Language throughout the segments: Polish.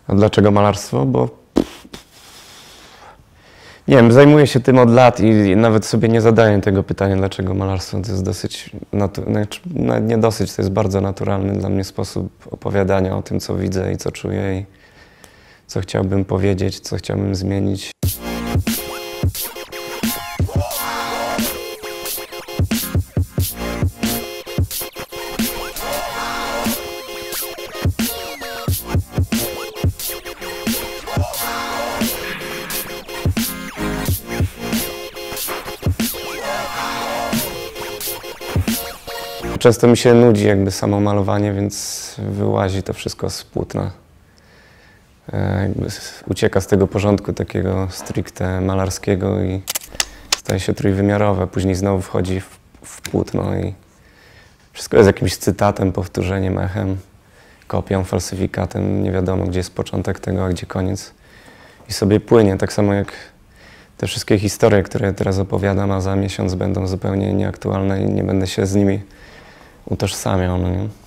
A dlaczego malarstwo? Bo nie wiem, zajmuję się tym od lat i nawet sobie nie zadaję tego pytania, dlaczego malarstwo. To jest dosyć, nie dosyć, to jest bardzo naturalny dla mnie sposób opowiadania o tym, co widzę i co czuję i co chciałbym powiedzieć, co chciałbym zmienić. Często mi się nudzi jakby samo malowanie, więc wyłazi to wszystko z płótna. Jakby ucieka z tego porządku takiego stricte malarskiego i staje się trójwymiarowe. Później znowu wchodzi w płótno i wszystko jest jakimś cytatem, powtórzeniem, echem, kopią, falsyfikatem. Nie wiadomo, gdzie jest początek tego, a gdzie koniec. I sobie płynie, tak samo jak te wszystkie historie, które teraz opowiadam, a za miesiąc będą zupełnie nieaktualne i nie będę się z nimi utożsamiał, no nie?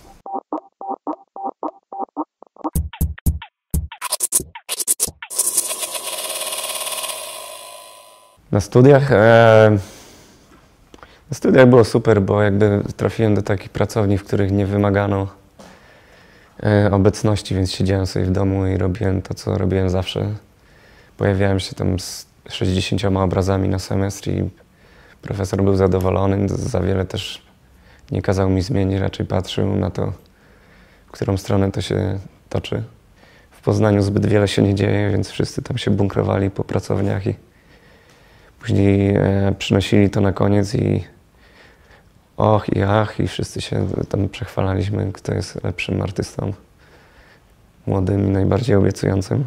Na studiach było super, bo jakby trafiłem do takich pracowni, w których nie wymagano obecności, więc siedziałem sobie w domu i robiłem to, co robiłem zawsze. Pojawiałem się tam z 60 obrazami na semestr i profesor był zadowolony, za wiele też nie kazał mi zmienić, raczej patrzył na to, w którą stronę to się toczy. W Poznaniu zbyt wiele się nie dzieje, więc wszyscy tam się bunkrowali po pracowniach i później przynosili to na koniec i och i ach i wszyscy się tam przechwalaliśmy, kto jest lepszym artystą, młodym i najbardziej obiecującym.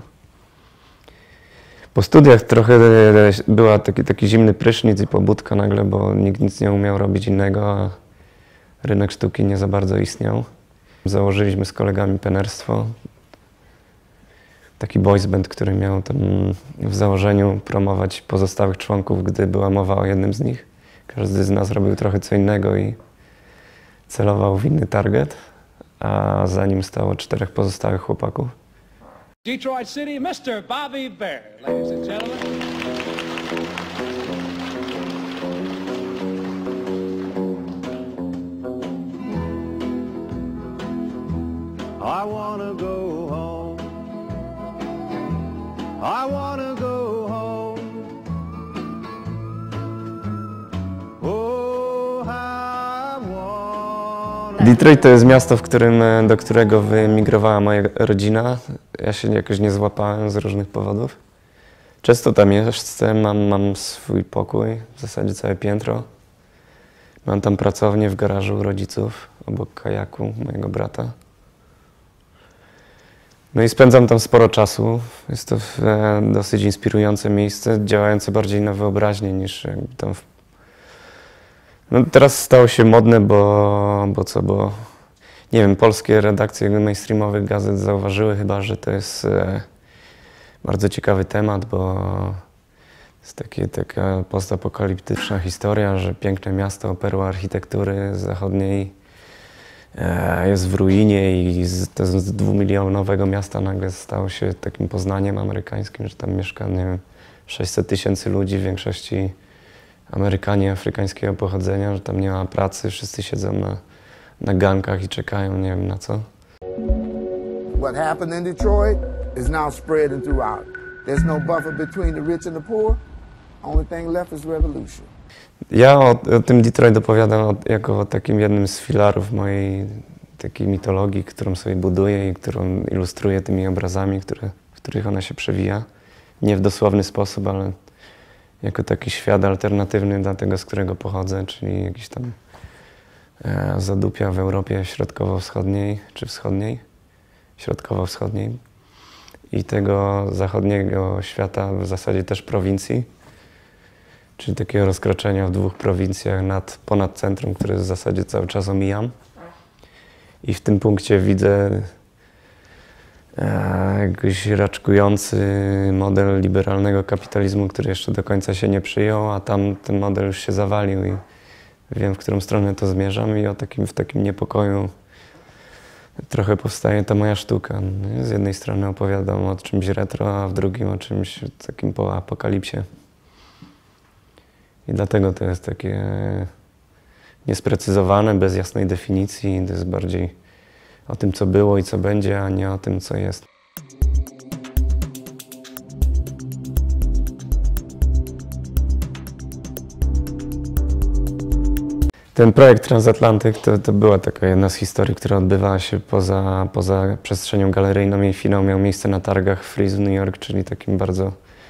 Po studiach trochę była taki zimny prysznic i pobudka nagle, bo nikt nic nie umiał robić innego, a rynek sztuki nie za bardzo istniał. Założyliśmy z kolegami Penerstwo, taki boys band, który miał tam w założeniu promować pozostałych członków, gdy była mowa o jednym z nich. Każdy z nas robił trochę co innego i celował w inny target, a za nim stało 4 pozostałych chłopaków. Detroit City, Mr. Bobby Bare, ladies and gentlemen. I wanna go home. I wanna go home. Oh, I wanna... Detroit to jest miasto, do którego wyemigrowała moja rodzina. Ja się jakoś nie złapałem z różnych powodów. Często tam jeżdżę, mam swój pokój, w zasadzie całe piętro. Mam tam pracownię w garażu rodziców, obok kajaku mojego brata. No i spędzam tam sporo czasu. Jest to dosyć inspirujące miejsce, działające bardziej na wyobraźnię niż jakby tam... No teraz stało się modne, bo nie wiem, polskie redakcje mainstreamowych gazet zauważyły chyba, że to jest bardzo ciekawy temat, bo jest taka postapokaliptyczna historia, że piękne miasto, perła architektury zachodniej jest w ruinie i z 2-milionowego miasta nagle stało się takim Poznaniem amerykańskim, że tam mieszka, nie wiem, 600 000 ludzi, w większości Amerykanie afrykańskiego pochodzenia, że tam nie ma pracy, wszyscy siedzą na gankach i czekają, nie wiem na co. What happened in Detroit is now spreading throughout. There's no buffer between the rich and the poor. Only thing left is revolution. Ja o tym Detroit opowiadam jako o takim jednym z filarów mojej takiej mitologii, którą sobie buduję i którą ilustruję tymi obrazami, w których ona się przewija. Nie w dosłowny sposób, ale jako taki świat alternatywny dla tego, z którego pochodzę, czyli jakiś tam zadupia w Europie środkowo-wschodniej czy wschodniej, środkowo-wschodniej i tego zachodniego świata, w zasadzie też prowincji, czyli takiego rozkroczenia w 2 prowincjach ponad centrum, które w zasadzie cały czas omijam. I w tym punkcie widzę jakiś raczkujący model liberalnego kapitalizmu, który jeszcze do końca się nie przyjął, a tam ten model już się zawalił i wiem, w którą stronę to zmierzam i w takim niepokoju trochę powstaje ta moja sztuka. Z jednej strony opowiadam o czymś retro, a w drugim o czymś takim po apokalipsie. I dlatego to jest takie niesprecyzowane, bez jasnej definicji. To jest bardziej o tym, co było i co będzie, a nie o tym, co jest. Ten projekt Transatlantyk to była taka jedna z historii, która odbywała się poza przestrzenią galeryjną i finał miał miejsce na targach Frieze w New York, czyli takim bardzo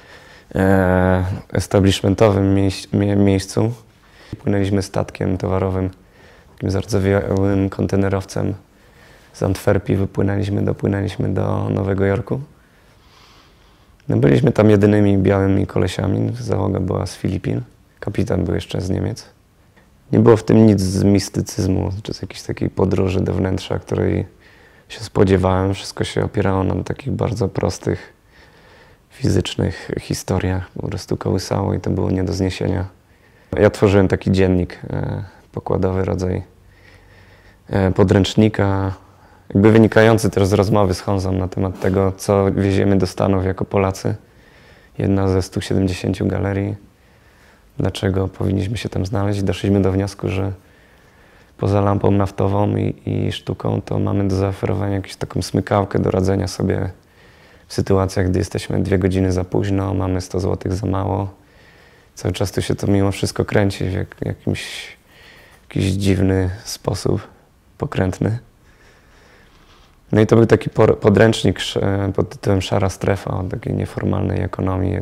establishmentowym miejscu. Płynęliśmy statkiem towarowym, takim zardzewiałym kontenerowcem z Antwerpii, dopłynęliśmy do Nowego Jorku. No, byliśmy tam jedynymi białymi kolesiami, załoga była z Filipin, kapitan był jeszcze z Niemiec. Nie było w tym nic z mistycyzmu, czy z jakiejś takiej podróży do wnętrza, której się spodziewałem. Wszystko się opierało na takich bardzo prostych, fizycznych historiach. Po prostu kołysało i to było nie do zniesienia. Ja tworzyłem taki dziennik, pokładowy rodzaj podręcznika, jakby wynikający też z rozmowy z Honzą na temat tego, co wieziemy do Stanów jako Polacy. Jedna ze 170 galerii. Dlaczego powinniśmy się tam znaleźć? Doszliśmy do wniosku, że poza lampą naftową i sztuką to mamy do zaoferowania jakąś taką smykałkę do radzenia sobie w sytuacjach, gdy jesteśmy 2 godziny za późno, mamy 100 zł za mało. Cały czas tu się to mimo wszystko kręci w jakiś dziwny sposób, pokrętny. No i to był taki podręcznik pod tytułem Szara strefa, o takiej nieformalnej ekonomii,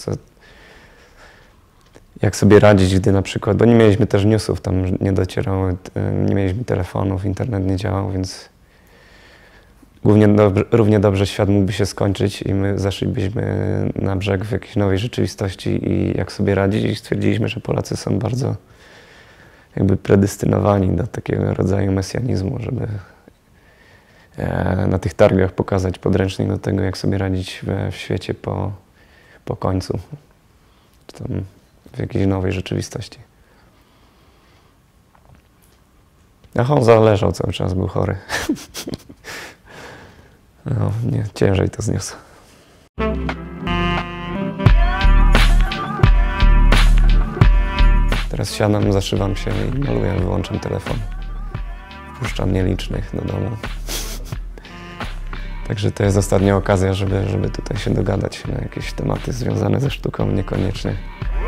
jak sobie radzić, gdy na przykład, bo nie mieliśmy też newsów, tam nie docierały, nie mieliśmy telefonów, internet nie działał, więc równie dobrze świat mógłby się skończyć i my zeszlibyśmy na brzeg w jakiejś nowej rzeczywistości i jak sobie radzić i stwierdziliśmy, że Polacy są bardzo jakby predestynowani do takiego rodzaju mesjanizmu, żeby na tych targach pokazać podręcznik do tego, jak sobie radzić w świecie po końcu. Czy tam w jakiejś nowej rzeczywistości. A Honza leżał cały czas, był chory. No, nie, ciężej to zniósł. Teraz siadam, zaszywam się i maluję, wyłączam telefon. Wpuszczam nielicznych do domu. Także to jest ostatnia okazja, żeby tutaj się dogadać na jakieś tematy związane ze sztuką, niekoniecznie